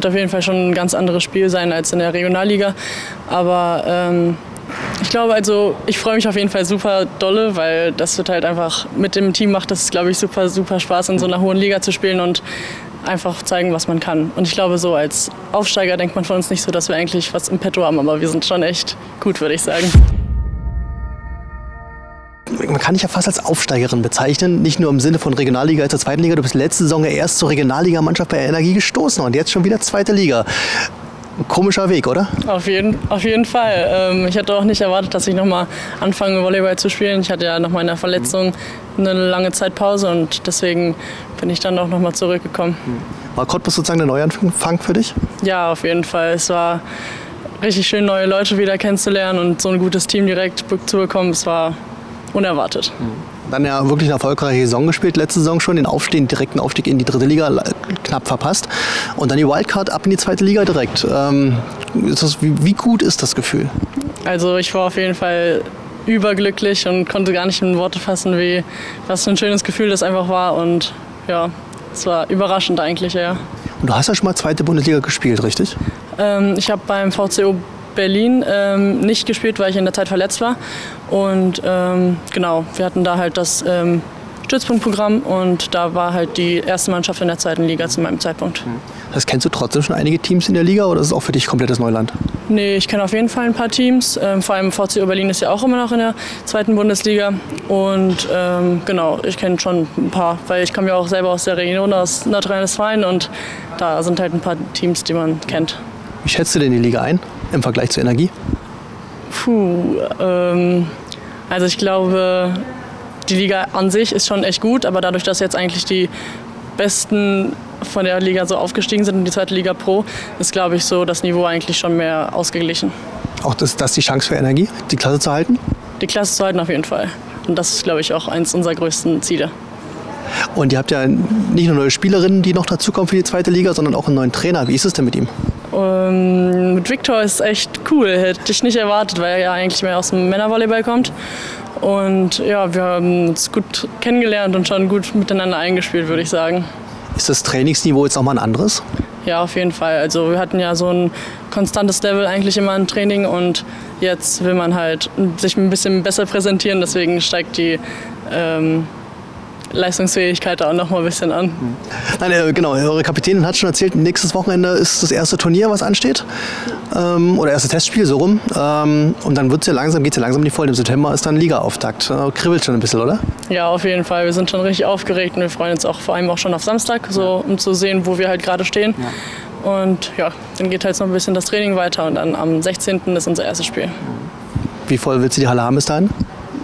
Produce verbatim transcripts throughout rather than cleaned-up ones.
wird auf jeden Fall schon ein ganz anderes Spiel sein als in der Regionalliga. Aber ähm, ich glaube, also ich freue mich auf jeden Fall super dolle, weil das wird halt einfach mit dem Team macht das, glaube ich, super, super Spaß, in so einer hohen Liga zu spielen und einfach zeigen, was man kann. Und ich glaube, so als Aufsteiger denkt man von uns nicht so, dass wir eigentlich was im Petto haben, aber wir sind schon echt gut, würde ich sagen. Man kann dich ja fast als Aufsteigerin bezeichnen, nicht nur im Sinne von Regionalliga als der zweiten Liga. Du bist letzte Saison ja erst zur Regionalligamannschaft bei Energie gestoßen und jetzt schon wieder zweite Liga. Komischer Weg, oder? Auf jeden, auf jeden Fall. Ähm, ich hatte auch nicht erwartet, dass ich nochmal anfange, Volleyball zu spielen. Ich hatte ja nach meiner Verletzung eine lange Zeit Pause und deswegen bin ich dann auch nochmal zurückgekommen. War Cottbus sozusagen der Neuanfang für dich? Ja, auf jeden Fall. Es war richtig schön, neue Leute wieder kennenzulernen und so ein gutes Team direkt zu bekommen. Es war unerwartet. Dann ja wirklich eine erfolgreiche Saison gespielt, letzte Saison schon, den Aufstieg, den direkten Aufstieg in die dritte Liga knapp verpasst und dann die Wildcard ab in die zweite Liga direkt. Ähm, ist das, wie, wie gut ist das Gefühl? Also ich war auf jeden Fall überglücklich und konnte gar nicht in Worte fassen, wie, was für ein schönes Gefühl das einfach war und ja, es war überraschend eigentlich, ja. Und du hast ja schon mal zweite Bundesliga gespielt, richtig? Ähm, ich habe beim V C O Berlin ähm, nicht gespielt, weil ich in der Zeit verletzt war. Und ähm, genau, wir hatten da halt das ähm, Stützpunktprogramm und da war halt die erste Mannschaft in der zweiten Liga zu meinem Zeitpunkt. Das kennst du trotzdem schon einige Teams in der Liga oder ist es auch für dich komplettes Neuland? Nee, ich kenne auf jeden Fall ein paar Teams. Ähm, vor allem V C O Berlin ist ja auch immer noch in der zweiten Bundesliga. Und ähm, genau, ich kenne schon ein paar, weil ich komme ja auch selber aus der Region, aus Nordrhein-Westfalen und da sind halt ein paar Teams, die man kennt. Wie schätzt du denn die Liga ein im Vergleich zur Energie? Puh, ähm, also ich glaube, die Liga an sich ist schon echt gut, aber dadurch, dass jetzt eigentlich die Besten von der Liga so aufgestiegen sind in die zweite Liga Pro, ist, glaube ich, so das Niveau eigentlich schon mehr ausgeglichen. Auch das, das die Chance für Energie, die Klasse zu halten? Die Klasse zu halten auf jeden Fall. Und das ist, glaube ich, auch eins unserer größten Ziele. Und ihr habt ja nicht nur neue Spielerinnen, die noch dazukommen für die zweite Liga, sondern auch einen neuen Trainer. Wie ist es denn mit ihm? Ähm, mit Viktor ist echt cool. Hätte ich nicht erwartet, weil er ja eigentlich mehr aus dem Männervolleyball kommt. Und ja, wir haben uns gut kennengelernt und schon gut miteinander eingespielt, würde ich sagen. Ist das Trainingsniveau jetzt nochmal ein anderes? Ja, auf jeden Fall. Also wir hatten ja so ein konstantes Level eigentlich immer im Training und jetzt will man halt sich ein bisschen besser präsentieren, deswegen steigt die ähm, Leistungsfähigkeit da auch noch mal ein bisschen an. Nein, äh, genau, eure Kapitänin hat schon erzählt, nächstes Wochenende ist das erste Turnier, was ansteht. Ähm, oder erstes Testspiel, so rum. Ähm, und dann wird's ja langsam, geht's ja langsam in die Vollen. Im September ist dann Liga-Auftakt. Äh, kribbelt schon ein bisschen, oder? Ja, auf jeden Fall. Wir sind schon richtig aufgeregt und wir freuen uns auch vor allem auch schon auf Samstag, so, um zu sehen, wo wir halt gerade stehen. Ja. Und ja, dann geht halt noch ein bisschen das Training weiter und dann am sechzehnten ist unser erstes Spiel. Wie voll willst du die Halle haben bis dahin?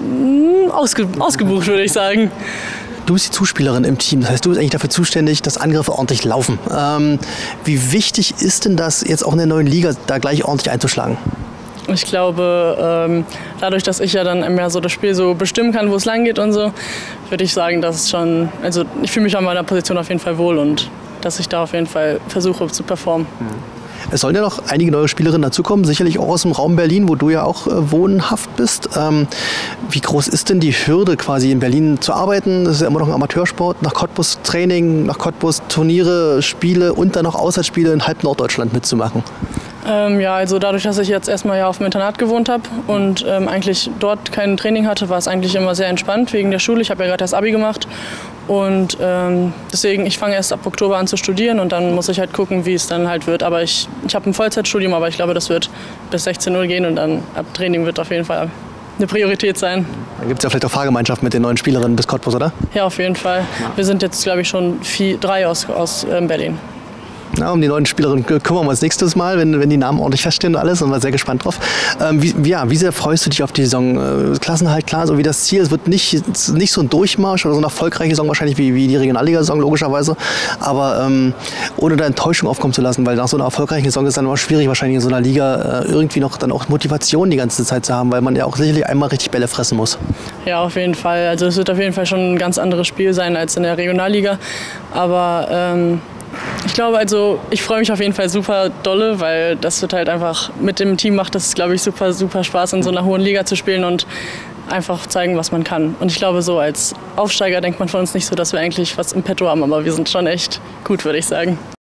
Ausge ausgebucht, würde ich sagen. Du bist die Zuspielerin im Team, das heißt, du bist eigentlich dafür zuständig, dass Angriffe ordentlich laufen. Ähm, wie wichtig ist denn das, jetzt auch in der neuen Liga da gleich ordentlich einzuschlagen? Ich glaube, ähm, dadurch, dass ich ja dann mehr so das Spiel so bestimmen kann, wo es lang geht und so, würde ich sagen, dass es schon, also ich fühle mich an meiner Position auf jeden Fall wohl und dass ich da auf jeden Fall versuche zu performen. Mhm. Es sollen ja noch einige neue Spielerinnen dazukommen, sicherlich auch aus dem Raum Berlin, wo du ja auch äh, wohnhaft bist. Ähm, wie groß ist denn die Hürde, quasi in Berlin zu arbeiten? Das ist ja immer noch ein Amateursport, nach Cottbus Training, nach Cottbus Turniere, Spiele und dann noch Auswärtsspiele in halb Norddeutschland mitzumachen. Ähm, ja, also dadurch, dass ich jetzt erstmal ja auf dem Internat gewohnt habe und ähm, eigentlich dort kein Training hatte, war es eigentlich immer sehr entspannt wegen der Schule. Ich habe ja gerade das Abi gemacht und ähm, deswegen, ich fange erst ab Oktober an zu studieren und dann muss ich halt gucken, wie es dann halt wird. Aber ich, ich habe ein Vollzeitstudium, aber ich glaube, das wird bis sechzehn Uhr gehen und dann ab Training wird auf jeden Fall eine Priorität sein. Dann gibt es ja vielleicht auch Fahrgemeinschaft mit den neuen Spielerinnen bis Cottbus, oder? Ja, auf jeden Fall. Wir sind jetzt, glaube ich, schon vier, drei aus, aus ähm, Berlin. Ja, um die neuen Spielerinnen kümmern wir uns nächstes Mal, wenn, wenn die Namen ordentlich feststehen und alles. Und wir sind sehr gespannt drauf. Ähm, wie, ja, wie sehr freust du dich auf die Saison? Äh, Klassenhalt, klar, so wie das Ziel. Es wird nicht, nicht so ein Durchmarsch oder so eine erfolgreiche Saison wahrscheinlich wie, wie die Regionalliga-Saison, logischerweise. Aber ähm, ohne da Enttäuschung aufkommen zu lassen, weil nach so einer erfolgreichen Saison ist es dann immer schwierig, wahrscheinlich in so einer Liga äh, irgendwie noch dann auch Motivation die ganze Zeit zu haben, weil man ja auch sicherlich einmal richtig Bälle fressen muss. Ja, auf jeden Fall. Also es wird auf jeden Fall schon ein ganz anderes Spiel sein als in der Regionalliga. Aber ähm ich glaube, also ich freue mich auf jeden Fall super dolle, weil das wird halt einfach mit dem Team macht das, glaube ich, super, super Spaß, in so einer hohen Liga zu spielen und einfach zeigen, was man kann. Und ich glaube, so als Aufsteiger denkt man von uns nicht so, dass wir eigentlich was im Petto haben, aber wir sind schon echt gut, würde ich sagen.